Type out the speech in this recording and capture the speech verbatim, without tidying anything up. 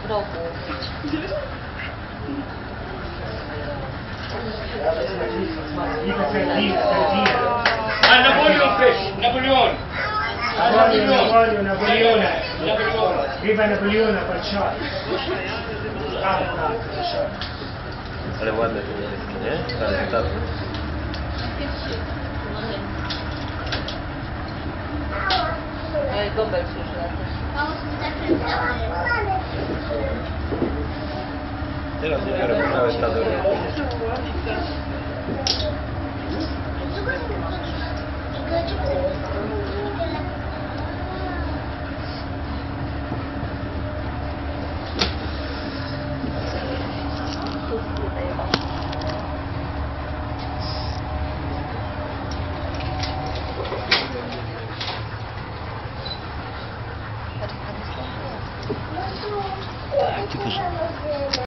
wrogów. Ah, Napoleon fish. Napoleon. Napoleon, Napoleon. Napoleon. Viva Napoleon, Pacior. Tak, tak, Pacior. Ale ładne to jest, nie? Tak, tak. Oj, gobel już lata. Teraz nie biorę, bo całe stado Thank you.